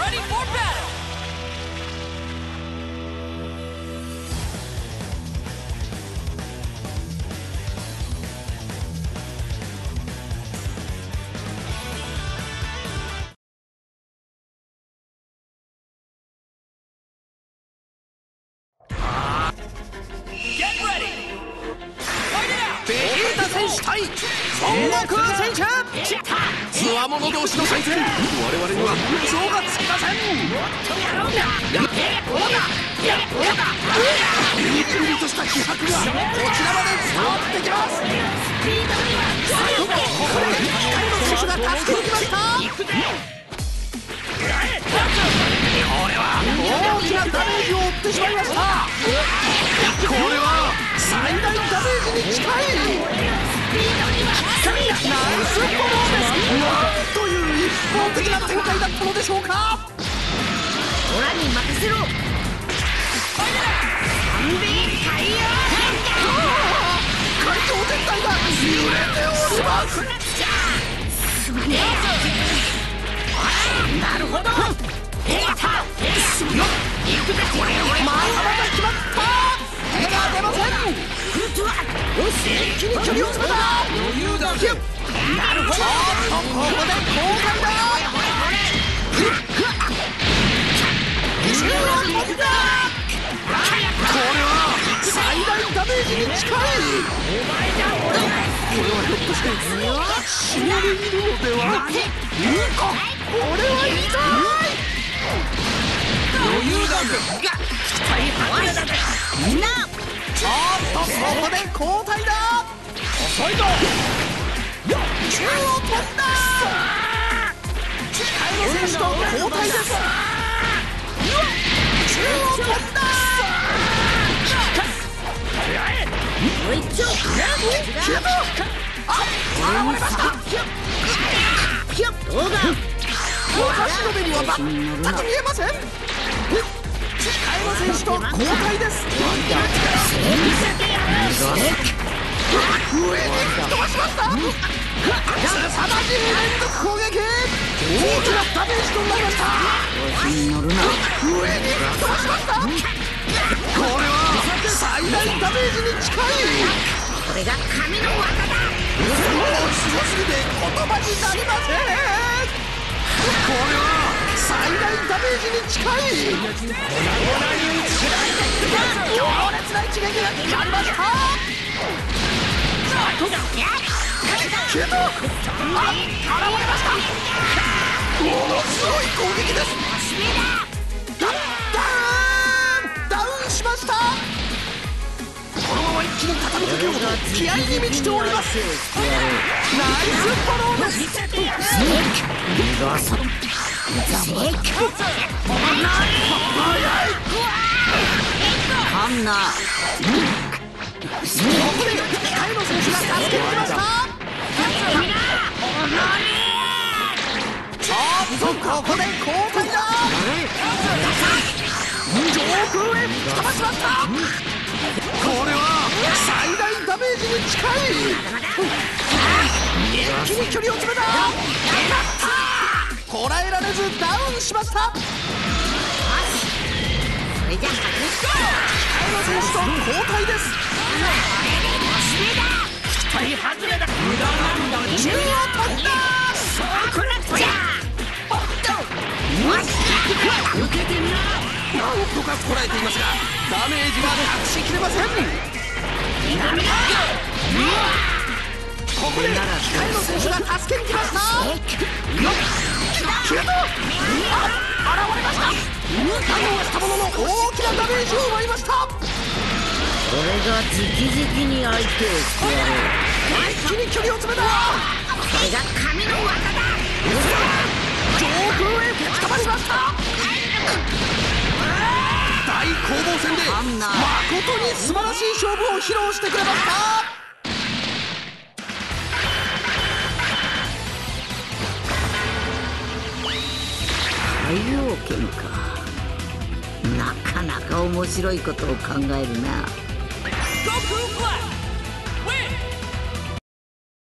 ready for battle! Get ready! Fight it out! ベジータ選手対孫悟空選手、つわもの同士の対戦、我々には嘘がつきません。ビリビリとした気迫がこちらまで伝わってきます。ここで機械の選手が助けに来ました。これは大きなダメージを負ってしまいました。これは最大ダメージに近いナイスフォローです。なんという一方的な展開だったのでしょうか。 オラに任せろ。 会長全体が揺れております。 なるほど。 またまた決まった。手が出ません。よし、一気に距離を詰めた。余裕だけ。なるほど。ここで交換だ。中央飛んだ。これは最大ダメージに近い。これはひょっとして死んでいるのでは。これは痛い。余裕だぜ。 みんなちょっとここで交代だ。遅いぞ。中央飛んだ。機械の選手と交代です。中央飛んだ。 おいちょ消えた。あ、現れました。 どうだ。 私の目には全く見えません。機械の選手と交代です。上に吹き飛ばしました。凄まじい連続攻撃。大きなダメージとなりました。上に吹き飛ばしました。これは最大ダメージに近い。 これが神の技だ。 すごすぎて言葉になりません。これは最大ダメージに近い。強烈な一撃が決まりました。消えた。あ、現れました。ものすごい攻撃です。ダウンしました。このまま一気に畳みかけようと気合に満ちております。ナイスフォローです。 あんなここで機械の選手が助けに来ました。ちょっとここで交代だ。上空へ吹き飛ばしました。これは最大ダメージに近い。一気に距離を詰めた。こらえられずダウンしました。 それじゃ外して。 機械の選手と交代です。 期待外れだ。無駄なんだ。 中央飛んだ。 そうこなっちゃ。受けてみな。 なんとかこらえていますがダメージは隠しきれません。ここで機械の選手が助けに来ました。消えた。あ、現れました。ダウンはしたものの大きなダメージを奪いました。 俺が直々に相手をしてやる。 一気に距離を詰めた。 これが神の技だ。 上空へ吹き飛ばしました。大攻防戦で誠に素晴らしい勝負を披露してくれました。 太陽剣か。なかなか面白いことを考えるな。 Goku Black!